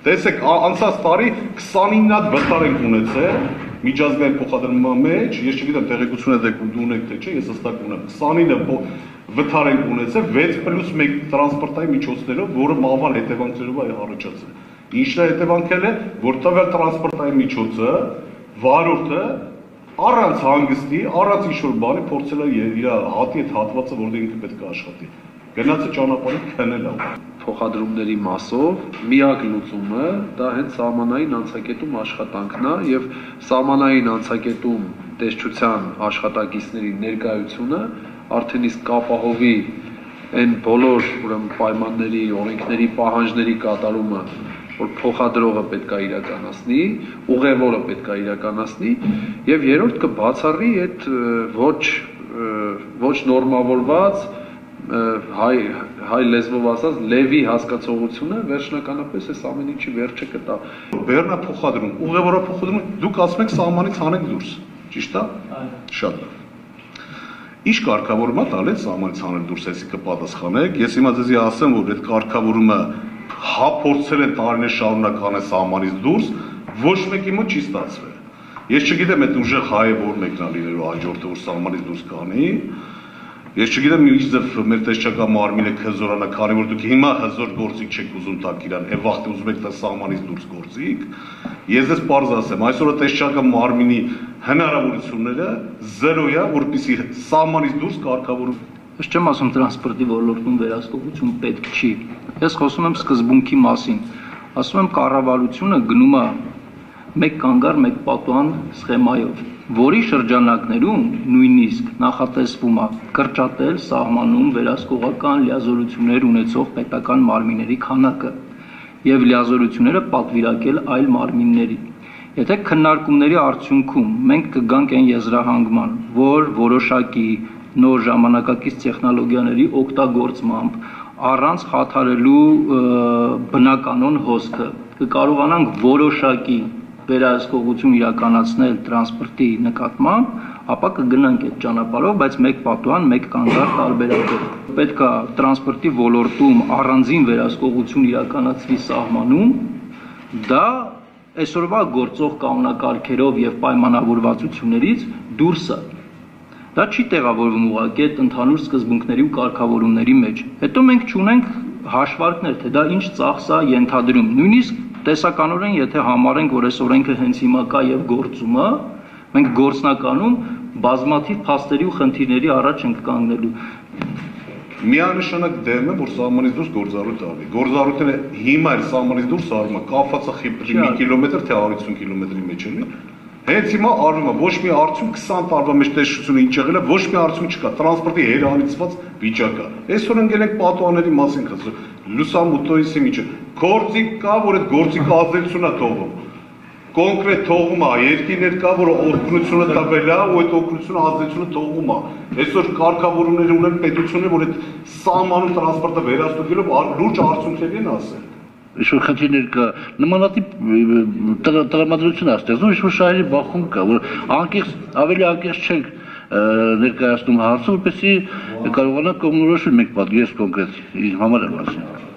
Տեսեք, անցած տարի 29 հատ վտար ենք ունեցել միջազգային փոխադրման մեջ, ես չգիտեմ տեղեկություն եք դու ունեք թե չէ, ես հստակ ունեմ 29 վտար ենք ունեցել 6+1 տրանսպորտային միջոցներով, որը մահվան հետևանքներով է առաջացել։ Ինչն է հետևանքել է, որ տվյալ տրանսպորտային միջոցը վարորդը առանց հանգստի, առանց ինչ-որ բանի փորձել է իր հատի այդ հատվածը, որտեղ ինքը պետք է աշխատի։ Գնացը ճանապարհին քնել է։ Փոխադրումների մասով միակ լուծումը դա հենց սահմանային անցակետում աշխատանքն է եւ սահմանային անցակետում տեսչության աշխատակիցների ներկայությունը արդեն իսկ կապահովի այն բոլոր ուրեմն պայմանների, օրենքների, պահանջների կատարումը, որ փոխադրողը պետք է իրականացնի, ուղևորը պետք է իրականացնի եւ երրորդ կբացառի այդ ոչ նորմավորված հայ լեզվով ասած լևի հասկացողությունը վերջնականապես այս ամեն ինչի վերջը կտա։ Բեռնա փոխադրում, ուղևորա փոխադրում, դուք ասում եք սահմանից հանեք դուրս, ճիշտ է։ Շատ լավ։ Ինչ կարգավորում է տալի սահմանից հանել դուրս, այսի կպատասխանեք։ Ես հիմա ձեզի ասեմ, որ այդ կարգավորումը հա փորձել են տարիներ շարունակ անել սահմանից դուրս, ոչ մեկի մոտ չի ստացվել։ Ես չգիտեմ այդ ուժեղ հայը որ մեկն է լինելու հաջորդը, որ սահմանից դուրս կանի։ Ես չգիտեմ ինչ ձև մեր տեսչական մարմինը հզորանա, քանի որ դուք հիմա հզոր գործիք չեք ուզում տակ իրան, եւ վաղտի ուզում եք տա սահմանից դուրս գործիք։ Ես ես պարզ ասեմ, այսօր տեսչական մարմինի հնարավորությունները 0 է, որպեսզի սահմանից դուրս կարգավորում։ Ես չեմ ասում տրանսպորտի ոլորտում վերահսկողություն պետք չի։ Ես խոսում եմ սկզբունքի մասին։ Ասում եմ կառավարությունը գնում է մեկ կանգար, մեկ պատուհան սխեմայով, որի շրջանակներում նույնիսկ նախատեսվում է կրճատել սահմանում վերահսկողական լիազորություններ ունեցող պետական մարմինների քանակը եւ լիազորությունները պատվիրակել այլ մարմինների։ Եթե քննարկումների արդյունքում մենք կգանք այն եզրահանգման, որ որոշակի նոր ժամանակակից տեխնոլոգիաների օգտագործմամբ առանց խաթարելու բնականոն հոսքը կկարողանանք որոշակի վերահսկողություն իրականացնել տրանսպորտի նկատմամբ, ապա կգնանք այդ ճանապարհով, բայց մեկ պատուհան, մեկ կանգար տարբերակով։ Պետք է տրանսպորտի ոլորտում առանձին վերահսկողություն իրականացվի սահմանում, դա այսօրվա գործող կանոնակարգերով եւ պայմանավորվածություններից դուրս է։ Դա չի տեղավորվում ուղղակի այդ ընդհանուր սկզբունքների ու կարգավորումների մեջ։ Հետո մենք չունենք հաշվարկներ, թե դա ինչ ծախս է ենթադրում։ Նույնիսկ տեսականորեն, եթե համարենք, որ այս օրենքը հենց հիմա կա եւ գործում է, մենք գործնականում բազմաթիվ փաստերի ու խնդիրների առաջ ենք կանգնելու։ Միանշանակ դեմ է, որ սահմանից դուրս գործառույթ արվի։ Գործառույթը հիմա էլ սահմանից դուրս արվում է, կապված է խիպրի 1 կիլոմետր թե 150 կիլոմետրի մեջ էլի։ Հենց հիմա արվում է, ոչ մի արդյունք 20 տարվա մեջ տեսչությունը ինչ եղել է, ոչ մի արդյունք չկա, տրանսպորտի հերանիցված վիճակ է։ Այսօր ընկել ենք պատուհանների մասին խոսում, լուսամուտոյիսի միջը։ Գործիք կա, որ այդ գործիքը ազդեցություն է թողում։ Կոնկրետ թողում է, երկիներ կա, որ օգնությունը տվել է, ու այդ օգնությունը ազդեցությունը թողում է։ Այսօր կարգավորումներ ունեն պետությունը, որ այդ սահմանում տրանսպորտը վերահսկելով լուրջ արդյունքներ են ասել։ Ինչ-որ խնդիրներ կա, նմանատիպ տրամադրություն է ստեղծում, ինչ-որ շահերի բախում կա, որ ավելի անկեղծ չենք ներկայացնում հարցը, որպեսզի կարողանանք կողմնորոշվել մեկ պատկերացնել կոնկրետ համար մասին։